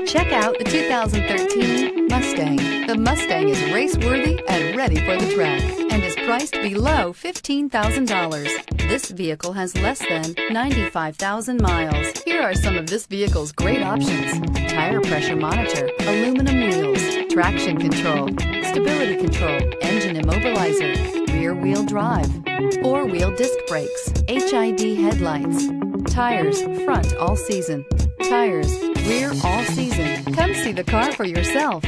Check out the 2013 Mustang. The Mustang is race-worthy and ready for the track and is priced below $15,000. This vehicle has less than 95,000 miles. Here are some of this vehicle's great options: tire pressure monitor, aluminum wheels, traction control, stability control, engine immobilizer, rear-wheel drive, four-wheel disc brakes, HID headlights, tires front all season, tires rear all season. Come see the car for yourself.